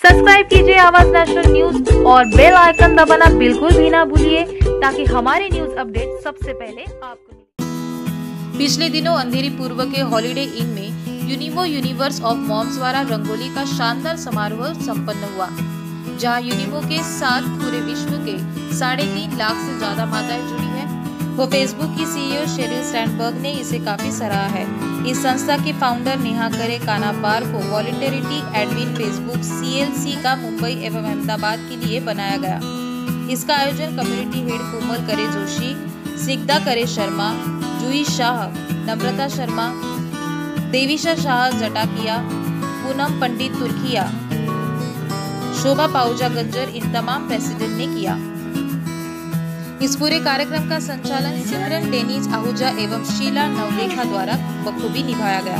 Subscribe कीजिए Awaz national news और bell icon दबाना बिल्कुल भी ना भूलिए ताकि हमारे न्यूज अपडेट सबसे पहले आपको मिले। पिछले दिनों अंधेरी पूर्व के हॉलिडे इन में यूनिमो यूनिवर्स ऑफ मॉम्स द्वारा रंगोली का शानदार समारोह संपन्न हुआ, जहां यूनिमो के साथ पूरे विश्व के 3.5 लाख से ज्यादा माताएं जुड़ी हैं। वो फेसबुक की सीईओ शेरिल सैंडबर्ग ने इसे काफी सराहा है। इस संस्था के फाउंडर नेहा करे कानापार को वॉलंटियरिटी एडमिन फेसबुक CLC का मुंबई एवं अहमदाबाद के लिए बनाया गया। इसका आयोजन कम्युनिटी हेड कोमल करे जोशी, सिकदा करे शर्मा, जूही शाह, नम्रता शर्मा, देवीशा शाह जटाकिया, पूनम पंडित तुर्किया, शोभा पाऊजा गंजर इन तमाम प्रेसिडेंट ने किया। इस पूरे कार्यक्रम का संचालन सिमरन डेनिज आहूजा एवं शीला नवलेखा द्वारा बखूबी निभाया गया।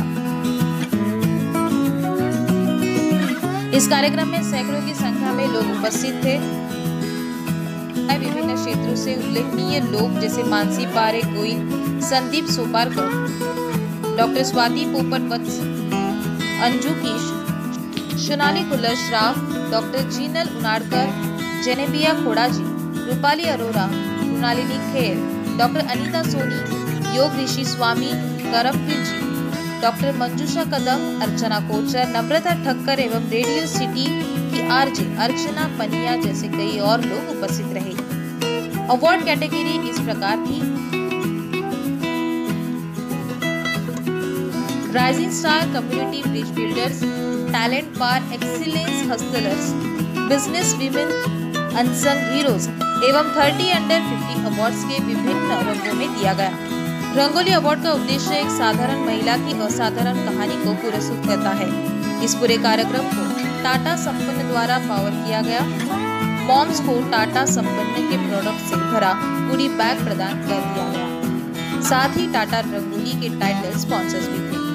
इस कार्यक्रम में सैकड़ों की संख्या में लोग उपस्थित थे। विभिन्न क्षेत्रों से उल्लेखनीय लोग जैसे Mansi Pare Goyal, Sandeep Soparkar, doctor Swati Popat Vats, Anju Keesh, Sonali Kullar Shroff, doctor Jinal Unadkar, Zenobia Khodaji, Rupali Arora, Mrinalini Kher, doctor Anita Soni, योग ऋषि स्वामी करमवीर जी, डॉक्टर मंजूषा कदम, अर्चना कोचर, नम्रता ठक्कर एवं रेडियो सिटी की RJ अर्चना पनिया जैसे कई और लोग उपस्थित रहे। अवार्ड कैटेगरी इस प्रकार थी: rising star community bridge builders, talent bar excellence hustlers, business women unsung heroes एवं 30 अंडर 50 अवार्ड्स के विभिन्न रंगों में दिया गया। रंगोली अवार्ड का उद्देश्य एक साधारण महिला की असाधारण कहानी को पुरस्कृत करता है। इस पूरे कार्यक्रम को टाटा संपन्न द्वारा पावर किया गया। मॉम्स को टाटा संपन्न के प्रोडक्ट से भरा पूरी बैग प्रदान कर दिया गया। साथ ही टाटा रंगोली के टाइटल स्पॉन्सर्स भी थे।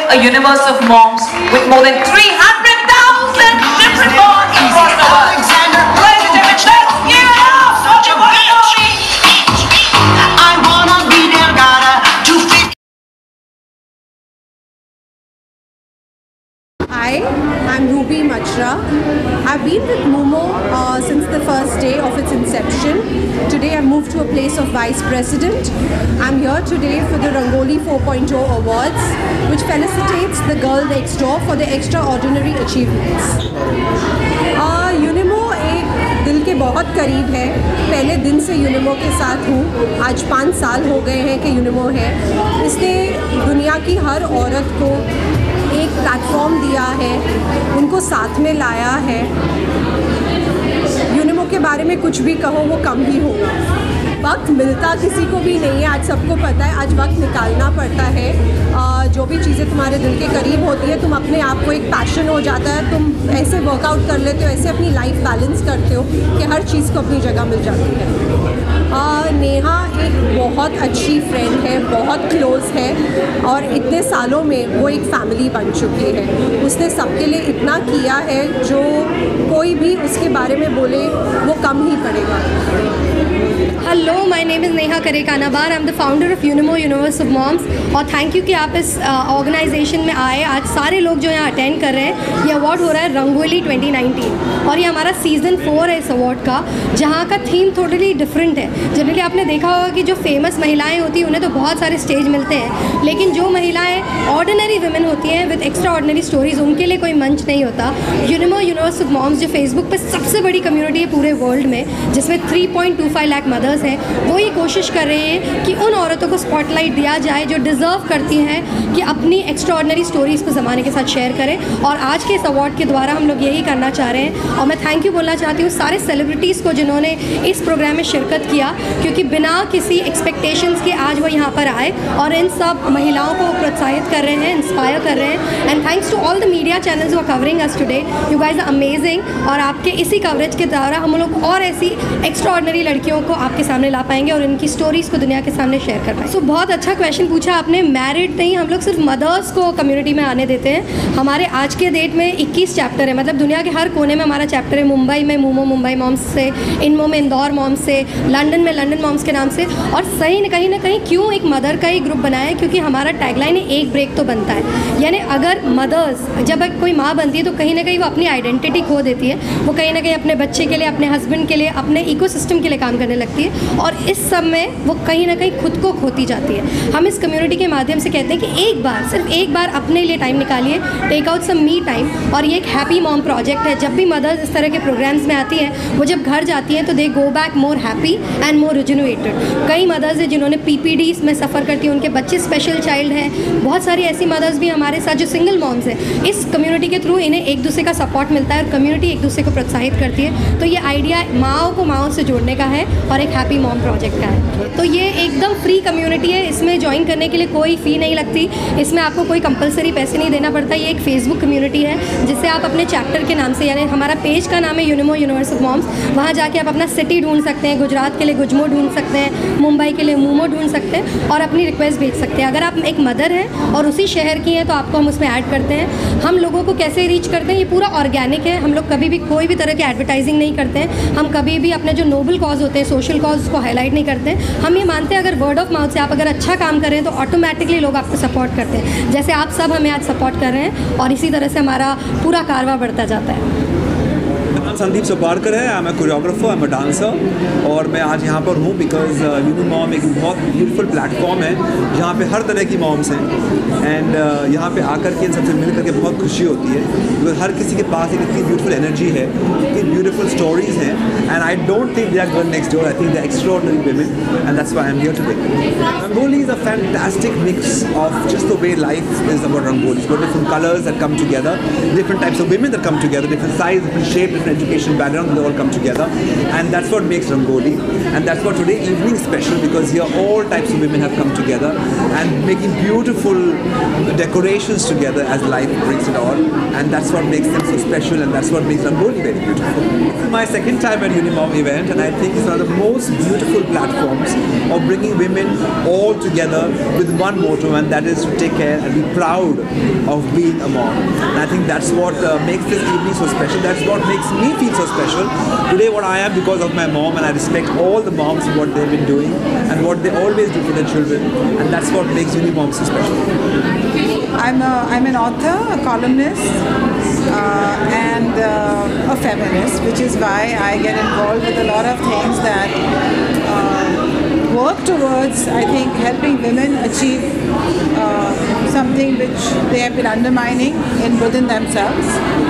a universe of moms with more than 300,000 different moms across the world. Ladies and gentlemen, let's give it up for your Rangoli. I wanna be Delgada to fit. Hi, I'm Ruby Machra. I've been with Momo since the first day of its inception. Today I've moved to a place of Vice President. I'm here today for the Rangoli 4.0 Awards, which felicitates the girl next door for their extraordinary achievements. यूनिमो एक दिल के बहुत करीब है। पहले दिन से यूनिमो के साथ हूँ। आज 5 साल हो गए हैं कि यूनिमो है। इसने दुनिया की हर औरत को एक प्लेटफॉर्म दिया है, उनको साथ में लाया है। यूनिमो के बारे में कुछ भी कहो वो कम ही होगा। वक्त मिलता किसी को भी नहीं है, आज सबको पता है। आज वक्त निकालना पड़ता है। जो भी चीज़ें तुम्हारे दिल के करीब होती है, तुम अपने आप को एक पैशन हो जाता है, तुम ऐसे वर्कआउट कर लेते हो, ऐसे अपनी लाइफ बैलेंस करते हो कि हर चीज़ को अपनी जगह मिल जाती है। नेहा एक बहुत अच्छी फ्रेंड है, बहुत क्लोज़ है और इतने सालों में वो एक फैमिली बन चुकी है। उसने सबके लिए इतना किया है जो कोई भी उसके बारे में बोले वो कम ही पड़ेगा। Hello, my name is Neha Karekanabar. I am the founder of Unimo universe of moms और थैंक यू कि आप इस ऑर्गेनाइजेशन में आए। आज सारे लोग जो यहाँ अटेंड कर रहे हैं, ये अवार्ड हो रहा है रंगोली 2019 और ये हमारा सीज़न 4 है इस अवार्ड का, जहाँ का थीम टोटली डिफरेंट है। जनरली आपने देखा होगा कि जो फेमस महिलाएं होती हैं उन्हें तो बहुत सारे स्टेज मिलते हैं, लेकिन जो महिलाएं ऑर्डिनरी वुमेन होती हैं विद एक्स्ट्रा ऑर्डिनरी स्टोरीज़, उनके लिए कोई मंच नहीं होता। यूनिमो यूनिवर्स ऑफ मॉम्स जो फेसबुक पर सबसे बड़ी कम्युनिटी है पूरे वर्ल्ड में, जिसमें 3.25 लाख मदर्स हैं, वो ये कोशिश कर रहे हैं कि उन औरतों को स्पॉटलाइट दिया जाए जो डिज़र्व करती हैं कि अपनी एक्स्ट्रा ऑर्डिनरी स्टोरीज़ को ज़माने के साथ शेयर करें। और आज के इस अवार्ड के द्वारा हम लोग यही करना चाह रहे हैं और मैं थैंक यू बोलना चाहती हूँ सारे सेलिब्रिटीज़ को जिन्होंने इस प्रोग्राम में शिरकत किया, क्योंकि बिना किसी एक्सपेक्टेशंस के आज वो यहाँ पर आए और इन सब महिलाओं को प्रोत्साहित कर रहे हैं, इंस्पायर कर रहे हैं। And thanks to all the media channels who are covering us today, you guys are amazing. और आपके इसी कवरेज के द्वारा हम लोग और ऐसी एक्स्ट्रा ऑर्डिनरी लड़कियों को आपके सामने ला पाएंगे और इनकी स्टोरीज़ को दुनिया के सामने शेयर कर पाएंगे। सो बहुत अच्छा क्वेश्चन पूछा आपने। मैरिड नहीं, हम लोग सिर्फ मदर्स को कम्युनिटी में आने देते हैं। हमारे आज के डेट में 21 चैप्टर है, मतलब दुनिया के हर कोने में हमारा चैप्टर है। मुंबई में मोमो मुंबई मॉम्स से, इनमो में इंदौर मॉम्स से, लंदन में लंदन मॉम्स के नाम से। और सही कहीं ना कहीं क्यों एक मदर का ही ग्रुप बनाया है, क्योंकि हमारा टैगलाइन है एक ब्रेक तो बनता है। यानी अगर मदर्स जब कोई माँ बनती है तो कहीं ना कहीं वो अपनी आइडेंटिटी खो देती है, वो कहीं ना कहीं अपने बच्चे के लिए, अपने हस्बैंड के लिए, अपने इकोसिस्टम के लिए काम करने लगती है और इस सब में वो कहीं ना कहीं खुद को खोती जाती है। हम इस कम्युनिटी के माध्यम से कहते हैं कि एक बार, सिर्फ एक बार अपने लिए टाइम निकालिए, take out some me time. और ये एक हैप्पी मॉम प्रोजेक्ट है। जब भी मदर्स इस तरह के प्रोग्राम्स में आती हैं, वो जब घर जाती हैं तो they go back more happy and more rejuvenated. कई मदर्स हैं जिन्होंने PPDs में सफ़र करती हैं, उनके बच्चे स्पेशल चाइल्ड हैं। बहुत सारी ऐसी मदर्स भी हमारे साथ जो सिंगल मॉम्स हैं। इस कम्युनिटी के थ्रू इन्हें एक दूसरे का सपोर्ट मिलता है और कम्युनिटी एक दूसरे को प्रोत्साहित करती है। तो ये आइडिया माँओं को माँओं से जोड़ने का है और एक हैप्पी मॉम प्रोजेक्ट का है। तो ये एकदम फ्री कम्युनिटी है, इसमें ज्वाइन करने के लिए कोई फ़ी नहीं लगती, इसमें आपको कोई कंपलसरी पैसे नहीं देना पड़ता। ये एक फेसबुक कम्युनिटी है जिससे आप अपने चैप्टर के नाम से, यानी हमारा पेज का नाम है यूनिमो यूनिवर्स ऑफ मॉम्स, वहाँ जाके आप अपना सिटी ढूंढ सकते हैं। गुजरात के लिए गुजमो ढूंढ सकते हैं, मुंबई के लिए मोमो ढूंढ सकते हैं और अपनी रिक्वेस्ट भेज सकते हैं। अगर आप एक मदर हैं और उसी शहर की हैं तो आपको हम उसमें ऐड करते हैं। हम लोगों को कैसे रीच करते हैं, ये पूरा ऑर्गेनिक है। हम लोग कभी भी कोई भी तरह की एडवर्टाइजिंग नहीं करते हैं। हम कभी भी अपने जो नोबल कॉज होते हैं, सोशल कॉज, उसको हाईलाइट नहीं करते हैं। हम ये मानते हैं अगर वर्ड ऑफ माउथ से आप अगर अच्छा काम करें तो ऑटोमेटिकली लोग आपको सपोर्ट करते हैं, जैसे आप सब हमें आज सपोर्ट कर रहे हैं और इसी तरह से हमारा पूरा कारवा बढ़ता जाता है। संदीप सोपारकर है, I am a choreographer, I am a dancer और मैं आज यहाँ पर हूँ बिकॉज यूनिमो मॉम एक बहुत ब्यूटीफुल प्लेटफॉर्म है जहाँ पे हर तरह की मॉम्स हैं एंड यहाँ पे आकर के इन सबसे मिल करके बहुत खुशी होती है बिकॉज हर किसी के पास एक इतनी ब्यूटीफुल एनर्जी है, इतनी ब्यूटीफुल स्टोरीज हैं and I don't think they are girl next door, I think they are extraordinary women and that's why I'm here today. Rangoli is a fantastic mix of just the way life is about Rangoli. It's got different colors that come together, different types of women that come together, different size, different shape, different education background, they all come together, and that's what makes Rangoli, and that's what today evening is special, because here all types of women have come together and making beautiful decorations together as life brings it all, and that's what makes them so special, and that's what makes Rangoli very beautiful. This is my second time at Unimom event, and I think it's one of the most beautiful platforms of bringing women all together with one motto, and that is to take care and be proud of being a mom. And I think that's what makes this evening so special. That's what makes me feel so special. Today what I am because of my mom, and I respect all the moms for what they've been doing and what they always do for their children, and that's what makes Unimom so special. I'm an author, a columnist, and a feminist, which is why I get involved with a lot of things that work towards, I think, helping women achieve something which they have been undermining within themselves.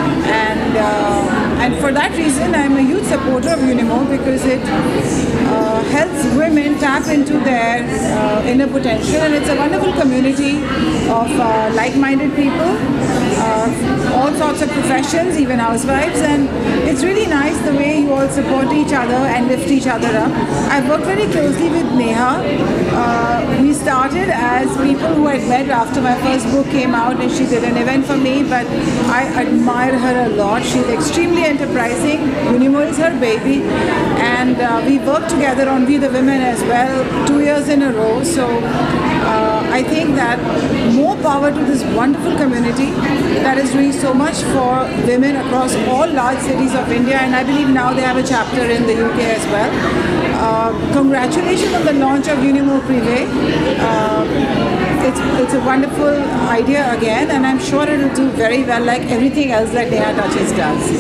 And for that reason, I'm a huge supporter of Unimom, because it helps women tap into their inner potential, and it's a wonderful community of like-minded people, all sorts of professions, even housewives, and it's really nice the way you all support each other and lift each other up. I've worked very closely with Neha. We started as people who had met after my first book came out, and she did an event for me, but I admire her a lot. She's extremely enterprising. Unimom is her baby, and we worked together on We the Women as well 2 years in a row. So I think that more power to this wonderful community that is doing so much for women across all large cities of India, and I believe now they have a chapter in the UK as well. Congratulations on the launch of Unimom Privé. It's a wonderful idea again, and I'm sure it will do very well, like everything else that Neha Touches does.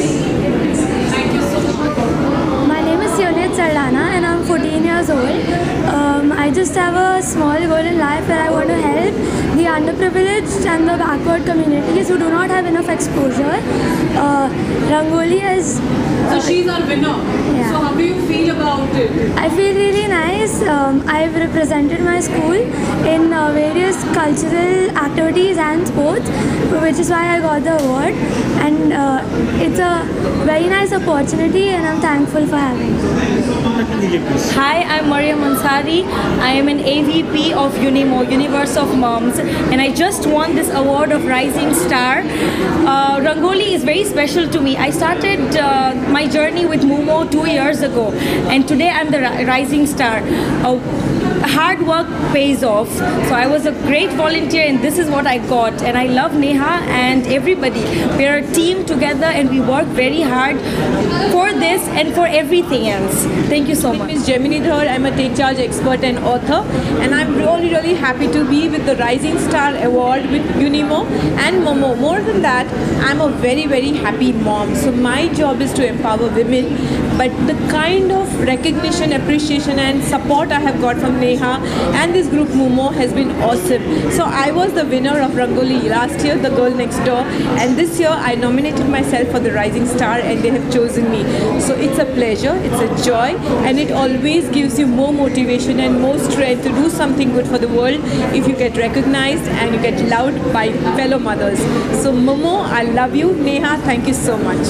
My name is Yonit Sardana, and I'm 14 years old. I just have a small goal in life where I want to help the underprivileged and the backward communities who do not have enough exposure. Rangoli is... So she's our winner. Yeah. So how do you feel about it? I feel really nice. I've represented my school in various cultural activities and sports, which is why I got the award. And it's a very nice opportunity, and I'm thankful for having it. Hi, I'm Mariam Ansari. I am an AVP of Unimom, Universe of Moms, and I just won this award of Rising Star. Rangoli is very special to me. I started my journey with Momo 2 years ago, and today I'm the Rising Star. Hard work pays off. So I was a great volunteer, and this is what I got. And I love Neha and everybody. We are a team together, and we work very hard for this and for everything else. Thank you so much. My name is Gemini Dhar. I'm a Take Charge expert and author, and I'm really happy to be with the Rising Star Award with Unimom and Momo. More than that, I'm a very happy mom. So my job is to empower women, but the kind of recognition, appreciation and support I have got from Neha and this group Momo has been awesome. So I was the winner of Rangoli last year, the girl next door, and this year I nominated myself for the Rising Star, and they have chosen me. So it's a pleasure, it's a joy, and it always gives you more motivation and more strength to do something good for the world if you get recognized and you get loved by fellow mothers. So Momo, I love you. Neha, thank you so much.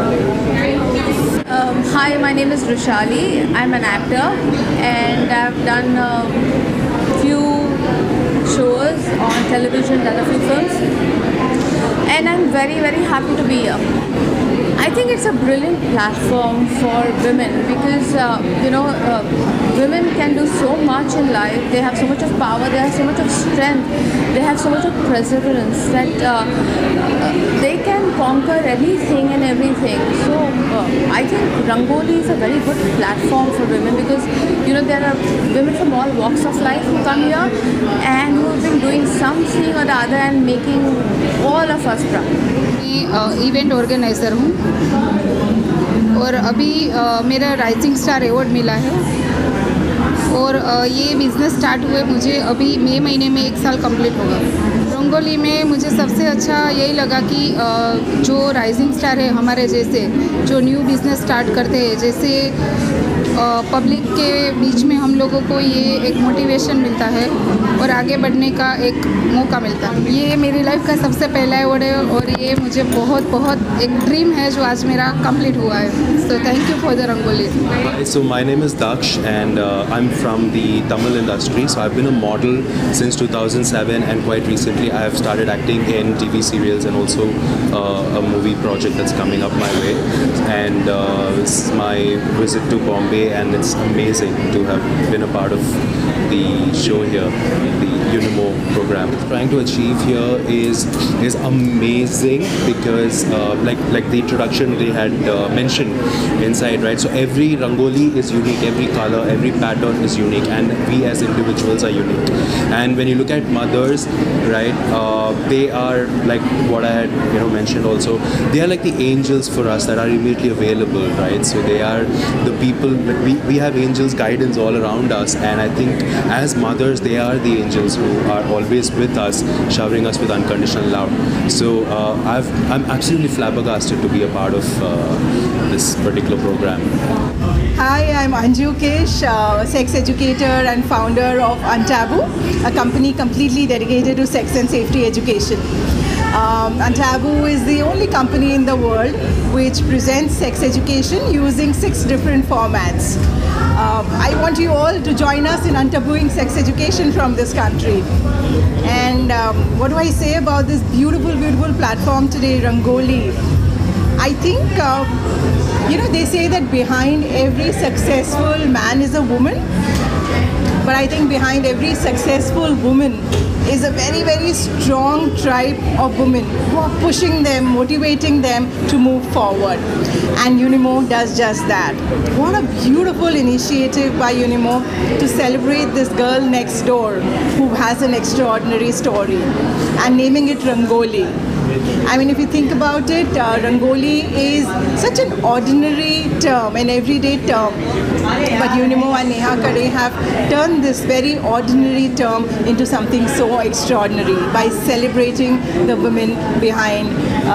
Hi, my name is Rushali. I'm an actor, and I've done a few shows on television and a few films, and I'm very happy to be here. I think it's a brilliant platform for women because women can do so much in life. They have so much of power, they have so much of strength, they have so much of perseverance that they can conquer anything and everything. So I think Rangoli is a very good platform for women because there are women from all walks of life who come here and who have been doing something or the other and making all of us proud. मैं event organiser हूँ और अभी मेरा rising star award मिला है और ये business start हुए मुझे अभी मई महीने में 1 साल कंप्लीट होगा। रंगोली में मुझे सबसे अच्छा यही लगा कि जो राइजिंग स्टार है हमारे जैसे, जो न्यू बिज़नेस स्टार्ट करते हैं, जैसे पब्लिक के बीच में हम लोगों को ये एक मोटिवेशन मिलता है और आगे बढ़ने का एक मौका मिलता है। ये मेरी लाइफ का सबसे पहला अवार्ड है और ये मुझे बहुत एक ड्रीम है जो आज मेरा कंप्लीट हुआ है। So thank you for the rangoli. So my name is Daksh and I'm from the Tamil industry. So I've been a model since 2007 and quite recently I have started acting in TV serials and also a movie project that's coming up my way. And it's my visit to Bombay and it's amazing to have been a part of the show here, the Unimo program. Trying to achieve here is amazing because like the introduction they had mentioned inside, right? So every rangoli is unique, every color, every pattern is unique, and we as individuals are unique. And when you look at mothers, right, they are like what I had mentioned also, they are like the angels for us that are immediately available, right? So they are the people that we have angels guidance all around us, and I think as mothers they are the angels who are always with us, showering us with unconditional love. So I'm absolutely flabbergasted to be a part of this particular program. Hi, I'm Anju Kesh, sex educator and founder of Untaboo, a company completely dedicated to sex and safety education. Untaboo is the only company in the world which presents sex education using 6 different formats. I want you all to join us in untabooing sex education from this country. And what do I say about this beautiful platform today, Rangoli? I think, they say that behind every successful man is a woman. But I think behind every successful woman is a very strong tribe of women who are pushing them, motivating them to move forward. And Unimo does just that. What a beautiful initiative by Unimo to celebrate this girl next door who has an extraordinary story and naming it Rangoli. I mean, if you think about it, Rangoli is such an ordinary term, an everyday term. But Unimo and Neha Kade have turned this very ordinary term into something so extraordinary by celebrating the women behind,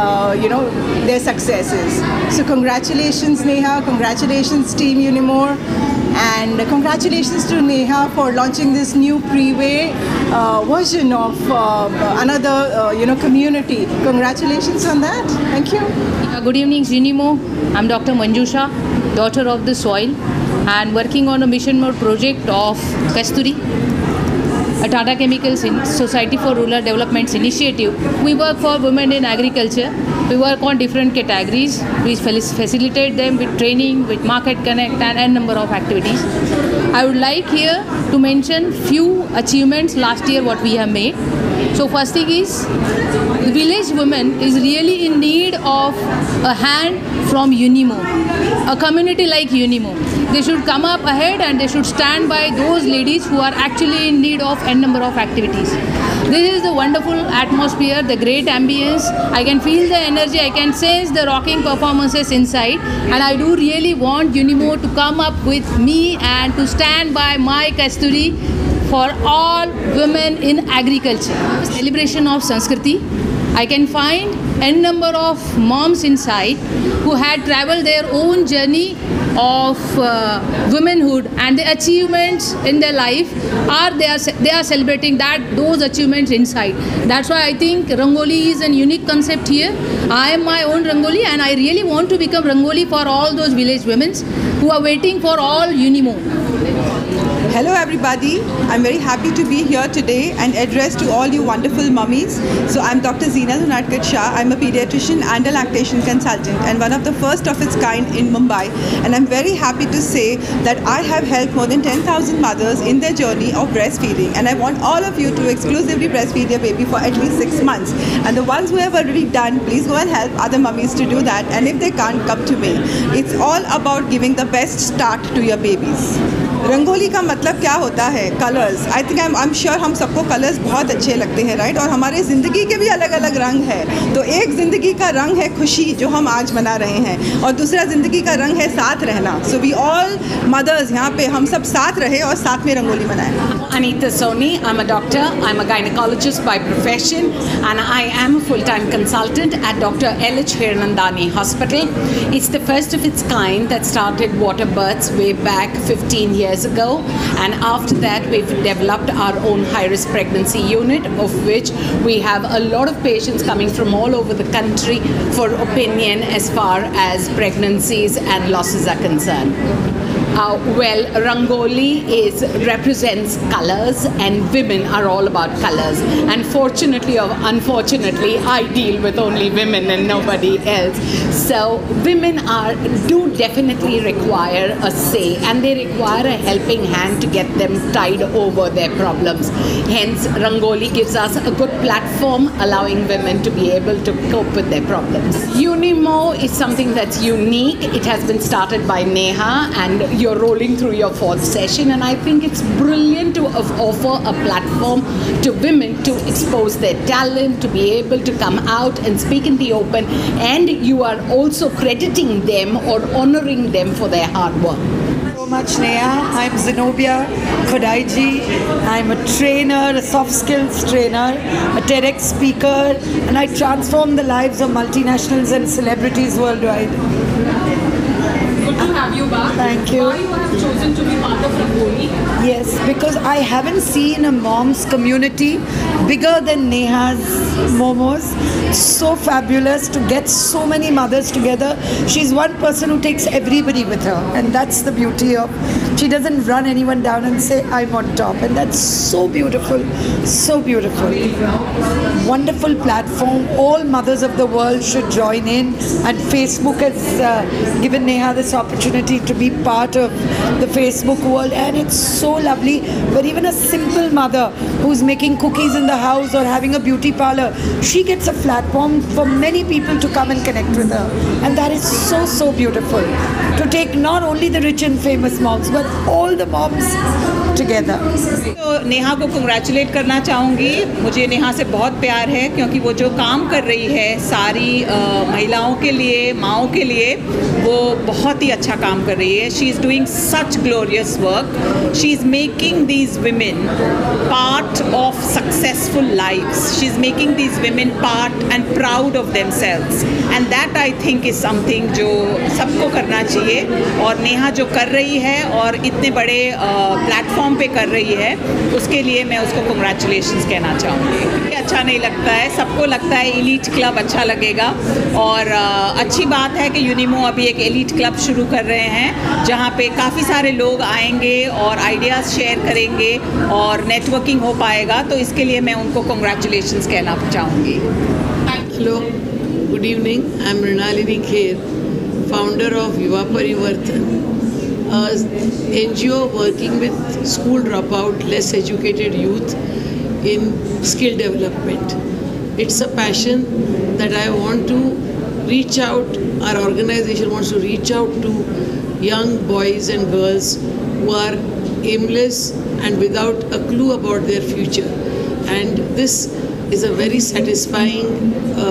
their successes. So congratulations, Neha. Congratulations, Team Unimo. And congratulations to Neha for launching this new pre-way version of another, community. Congratulations on that. Thank you. Good evening, Unimo. I'm Dr. Manjusha, daughter of the soil, and working on a mission mode project of Kasturi, a Tata Chemicals Society for Rural Development's initiative. We work for women in agriculture. We work on different categories. We facilitate them with training, with market connect and a number of activities. I would like here to mention few achievements last year what we have made. So first thing is, the village women is really in need of a hand from Unimo, a community like Unimo. They should come up ahead and they should stand by those ladies who are actually in need of a number of activities. This is the wonderful atmosphere, the great ambience. I can feel the energy, I can sense the rocking performances inside, and I do really want Unimo to come up with me and to stand by my Kasturi for all women in agriculture. Celebration of Sanskriti. I can find a number of moms inside who had traveled their own journey of womanhood, and the achievements in their life they are celebrating those achievements inside. That's why I think Rangoli is a unique concept here. I am my own Rangoli, and I really want to become Rangoli for all those village women who are waiting for all Unimo. Hello everybody, I'm very happy to be here today and address to all you wonderful mummies. So I'm Dr. Zeena Lunadkat Shah. I'm a pediatrician and a lactation consultant and one of the first of its kind in Mumbai. And I'm very happy to say that I have helped more than 10,000 mothers in their journey of breastfeeding. And I want all of you to exclusively breastfeed your baby for at least 6 months. And the ones who have already done, please go and help other mummies to do that. And if they can't, come to me. It's all about giving the best start to your babies. Rangoli का मतलब क्या होता है? Colours. I think I am sure हम सबको colours बहुत अच्छे लगते हैं, राइट? और हमारे ज़िंदगी के भी अलग अलग रंग है। तो एक ज़िंदगी का रंग है खुशी, जो हम आज मना रहे हैं, और दूसरा ज़िंदगी का रंग है साथ रहना। सो वी ऑल मदर्स यहाँ पे हम सब साथ रहे और साथ में रंगोली मनाएं। Anita Soni, I'm a doctor, I'm a gynecologist by profession, and I am a full-time consultant at Dr. L.H. Hiranandani Hospital. It's the first of its kind that started water births way back 15 years ago, and after that we've developed our own high-risk pregnancy unit, of which we have a lot of patients coming from all over the country for opinion as far as pregnancies and losses are concerned. Well, Rangoli represents colors, and women are all about colors. And fortunately or unfortunately, I deal with only women and nobody else. So women do definitely require a say, and they require a helping hand to get them tide over their problems. Hence, Rangoli gives us a good platform, allowing women to be able to cope with their problems. Unimo is something that's unique. It has been started by Neha, and you're rolling through your 4th session, and I think it's brilliant to offer a platform to women to expose their talent, to be able to come out and speak in the open, and you are also crediting them or honoring them for their hard work. So much, Neha. I'm Zenobia Khodaiji. I'm a trainer, a soft skills trainer, a TEDx speaker, and I transform the lives of multinationals and celebrities worldwide. Good to have you back. Thank you. Why you have chosen to be part of Rangoli? Yes, because I haven't seen a mom's community bigger than Neha's Momos. So fabulous to get so many mothers together. She's one person who takes everybody with her, and that's the beauty of. She doesn't run anyone down and say I'm on top, and that's so beautiful, so beautiful. Wonderful platform. All mothers of the world should join in, and Facebook has given Neha this opportunity to be part of the Facebook world, and it's so lovely. But even a simple mother who's making cookies in the house or having a beauty parlor, she gets a platform for many people to come and connect with her, and that is so beautiful, to take not only the rich and famous moms but all the moms together. तो नेहा को congratulate करना चाहूँगी। मुझे नेहा से बहुत प्यार है, क्योंकि वो जो काम कर रही है सारी महिलाओं के लिए, माँओं के लिए, वो बहुत ही अच्छा काम कर रही है. She is doing such glorious work. She is making these women part of successful lives. She is making these women part and proud of themselves, and that I think is something जो सबको करना चाहिए. और नेहा जो कर रही है और इतने बड़े प्लेटफॉर्म पे कर रही है, उसके लिए मैं उसको कंग्रेचुलेशंस कहना चाहूँगी. अच्छा नहीं लगता है, सबको लगता है एलीट क्लब अच्छा लगेगा, और अच्छी बात है कि यूनिमो अभी एक एलीट क्लब शुरू कर रहे हैं, जहाँ पे काफ़ी सारे लोग आएंगे और आइडियाज़ शेयर करेंगे और नेटवर्किंग हो पाएगा. तो इसके लिए मैं उनको कंग्रेचुलेशंस कहना चाहूँगी. Hello, good evening. I'm Mrinalini Kher, founder of Yuva Parivartan, a NGO working with school dropout, less educated youth in skill development. It's a passion that I want to reach out, our organization wants to reach out to young boys and girls who are aimless and without a clue about their future. And this is a very satisfying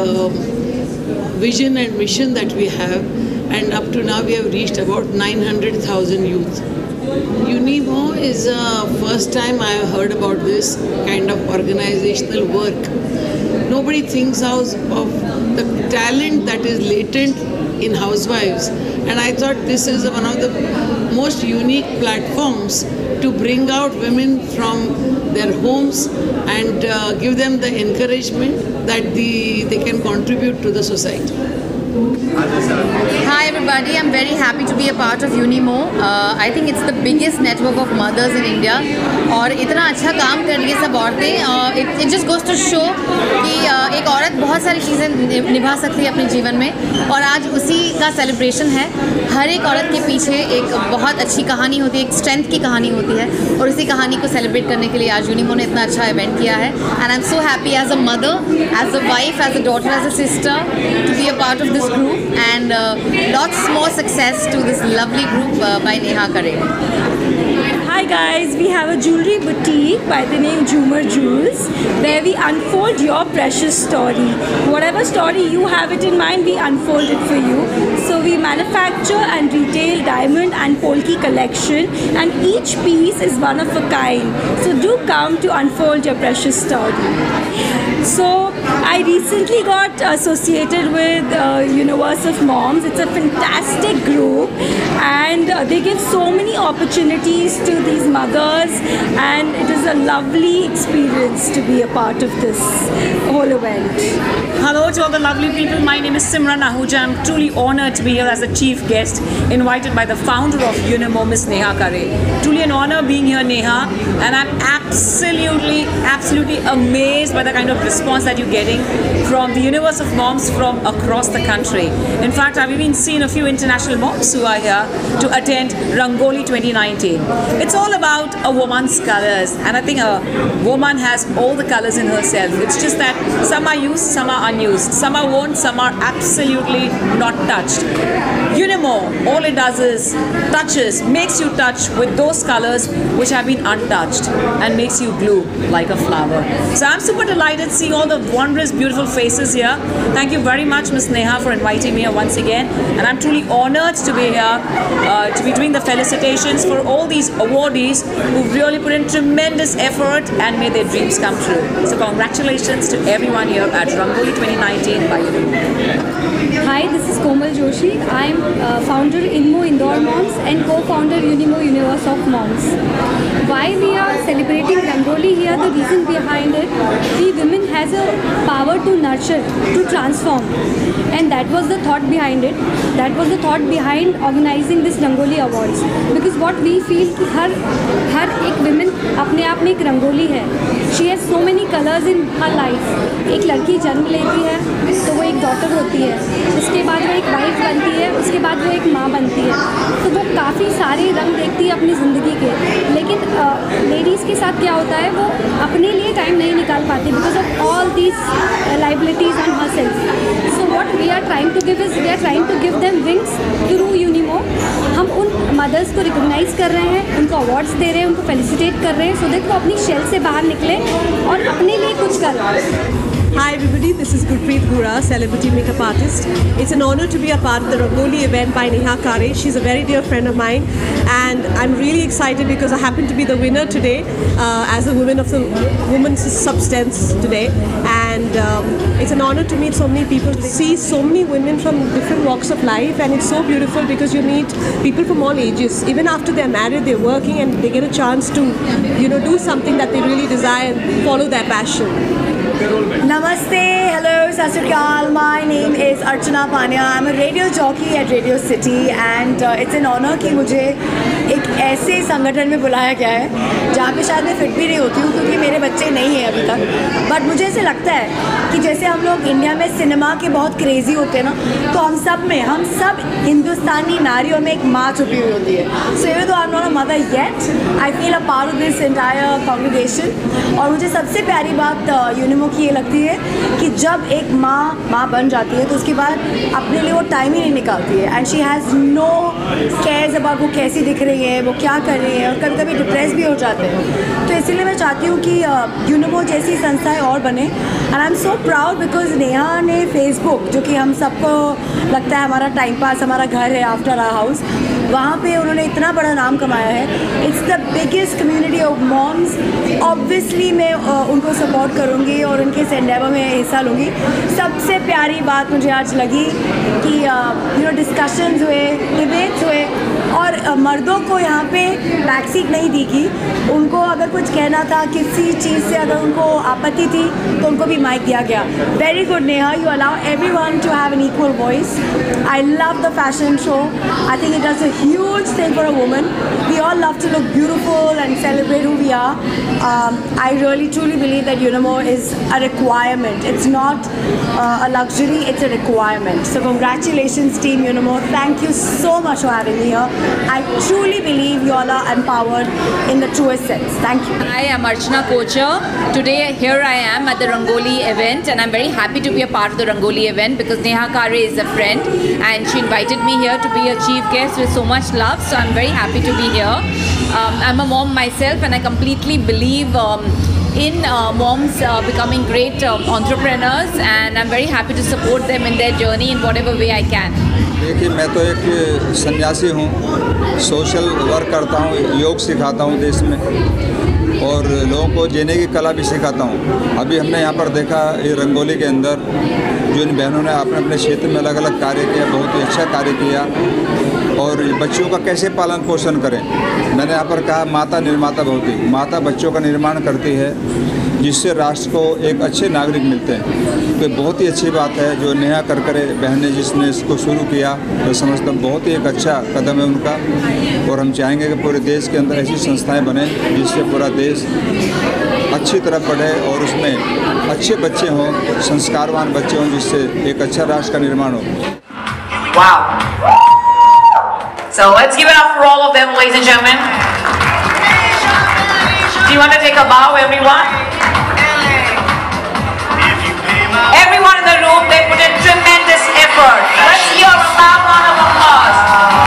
vision and mission that we have, and up to now we have reached about 900,000 youth. Unimo is the first time I have heard about this kind of organizational work. Nobody thinks of the talent that is latent in housewives, and I thought this is one of the most unique platforms to bring out women from their homes and give them the encouragement that they can contribute to the society. Hi everybody, I'm very happy to be a part of Unimo. I think it's the biggest network of mothers in India, और इतना अच्छा काम कर रही है सब औरतें. It just goes to show कि एक औरत बहुत सारी चीज़ें निभा सकती है अपने जीवन में, और आज उसी का सेलिब्रेशन है. हर एक औरत के पीछे एक बहुत अच्छी कहानी होती है, एक स्ट्रेंथ की कहानी होती है, और उसी कहानी को सेलिब्रेट करने के लिए आज यूनिमो ने इतना अच्छा इवेंट किया है. And I am so happy as a mother, as a wife, as a daughter, as a sister to be a part of this group, and lots more success to this lovely group by Neha Kare. Hi guys, we have a jewelry boutique by the name Joomer Jewels, where we unfold your precious story. Whatever story you have it in mind, we unfold it for you. So we manufacture and retail diamond and polki collection, and each piece is one of a kind. So do come to unfold your precious story. So I recently got associated with Universe of Moms. It's a fantastic group, and they give so many opportunities to these mothers, and it is a lovely experience to be a part of this whole event. Hello to all the lovely people. My name is Simran Ahuja. I'm truly honored to be here as a chief guest, invited by the founder of Unimo, Miss Neha Kare. Truly an honor being here, Neha, and I'm absolutely amazed by the kind of response that you're getting from the Universe of Moms from across the country. In fact, I've even seen a few international moms who are here to attend Rangoli 2019. It's all about a woman's colors, and I think a woman has all the colors in herself. It's just that some are used, some are unused, some are worn, some are absolutely not touched. Unimo, all it does is makes you touch with those colors which have been untouched and makes you glue like a flower. So I'm super delighted seeing all the wondrous, beautiful faces here. Thank you very much, Miss Neha, for inviting me here once again. And I'm truly honored to be here, to be doing the felicitations for all these awardees who've really put in tremendous effort and made their dreams come true. So congratulations to everyone here at Rangoli 2019 by Unimo. Hi, this is Komal Joshi. I'm founder Inmo Indore Moms and co-founder Unimo Universe of Moms. Why we are celebrating Rangoli here, the reason behind it, we women has a power to nurture, to transform, and that was the thought behind it. That was the thought behind organizing this Rangoli Awards, because what we feel कि हर एक women अपने आप में एक रंगोली है. She has so many colors in her life. एक लड़की जन्म लेती है तो वो एक डॉटर होती है, उसके बाद वो एक वाइफ बनती है, उसके बाद वो एक माँ बनती है, तो वो काफ़ी सारे रंग देखती है अपनी ज़िंदगी के. लेकिन लेडीज़ के साथ क्या होता है, वो अपने लिए टाइम नहीं निकाल पाती because of all these liabilities on herself. So what we are trying to give is we are trying to give them wings through Unimo. हम उन मदर्स को रिकॉग्नाइज कर रहे हैं, उनको अवार्ड्स दे रहे हैं, उनको फेलिसिटेट कर रहे हैं, सो दैट वो अपनी शेल से बाहर निकले और अपने लिए कुछ कर रहे हैं. Hi everybody, this is Gurpreet Gura, celebrity makeup artist. It's an honor to be a part of the Rangoli event by Neha Kare. She's a very dear friend of mine, and I'm really excited because I happen to be the winner today as a woman of the woman's substance today, and it's an honor to meet so many people, see so many women from different walks of life, and it's so beautiful because you meet people from all ages. Even after they're married, they're working, and they get a chance to do something that they really desire and follow their passion. Namaste, hello, Sat Sri Akal. My name is Archana Pania. I'm a radio jockey at Radio City, and it's an honor कि मुझे एक ऐसे संगठन में बुलाया गया है जहाँ पे शायद मैं फिट भी नहीं होती हूँ क्योंकि मेरे बच्चे नहीं हैं अभी तक. बट मुझे ऐसे लगता है कि जैसे हम लोग इंडिया में सिनेमा के बहुत क्रेजी होते हैं ना, तो हम सब हिंदुस्तानी नारियों में एक माँ छुपी हुई होती है. So even though I am not a mother yet, I feel a part of this entire congregation. और मुझे सबसे प्यारी बात यूनिमो की ये लगती है कि जब एक माँ बन जाती है तो उसके बाद अपने लिए वो टाइम ही नहीं निकालती है, and she has no cares about वो कैसी दिख रही है, वो क्या कर रही है, और कभी कभी डिप्रेस भी हो जाते हैं. तो इसीलिए मैं चाहती हूँ कि यूनिमो जैसी संस्थाएं और बने. And I am so proud because Neha ने फेसबुक, जो कि हम सबको लगता है हमारा टाइम पास, हमारा घर है आफ्टर आवर हाउस, वहाँ पे उन्होंने इतना बड़ा नाम कमाया है. It's the biggest community of moms. Obviously मैं उनको सपोर्ट करूँगी और उनके इस एंडेवर में हिस्सा लूँगी. सबसे प्यारी बात मुझे आज लगी कि डिस्कशंस हुए, डिबेट्स हुए, और मर्दों को यहाँ पे बैक सीट नहीं दी कि उनको अगर कुछ कहना था, किसी चीज़ से अगर उनको आपत्ति थी तो उनको भी माइक दिया गया. Very good Neha, you allow everyone to have an equal voice. I love the fashion show. I think it does a huge thing for a woman. We all love to look beautiful and celebrate who we are. I really truly believe that Unimo is a requirement. It's not a luxury, it's a requirement. So congratulations team Unimo. Thank you so much for having me here. I truly believe you all are empowered in the truest sense. Thank you. Hi, I'm Archana Kocher. Today here I am at the Rangoli event, and I'm very happy to be a part of the Rangoli event because Neha Kare is a friend and she invited me here to be a chief guest with so much love, so I'm very happy to be here. I'm a mom myself, and I completely believe in moms becoming great entrepreneurs, and I'm very happy to support them in their journey in whatever way I can. देखिए, मैं तो एक सन्यासी हूँ, social work करता हूँ, योग सिखाता हूँ देश में, और लोगों को जीने की कला भी सिखाता हूँ। अभी हमने यहाँ पर देखा ये रंगोली के अंदर जो इन बहनों ने अपने अपने क्षेत्र में अलग अलग कार्य किया, बहुत ही अच्छा कार्य किया, और बच्चों का कैसे पालन पोषण करें। मैंने यहाँ पर कहा माता निर्माता भवति, माता बच्चों का निर्माण करती है जिससे राष्ट्र को एक अच्छे नागरिक मिलते हैं। तो बहुत ही अच्छी बात है जो नेहा करकरे बहन ने जिसने इसको शुरू किया, मैं समझता हूँ बहुत ही एक अच्छा कदम है उनका, और हम चाहेंगे कि पूरे देश के अंदर ऐसी संस्थाएं बने जिससे पूरा देश अच्छी तरफ बढ़े और उसमें अच्छे बच्चे हों, संस्कारवान बच्चे हों, जिससे एक अच्छा राष्ट्र का निर्माण हो। Wow. So let's give it up for all of them, ladies and gentlemen. Do you want to take a bow, everyone? Everyone in the room, they put in tremendous effort. Let's hear a loud round of applause.